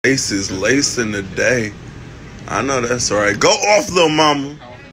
Ace is lacing the day. I know that's right. Go off, little mama.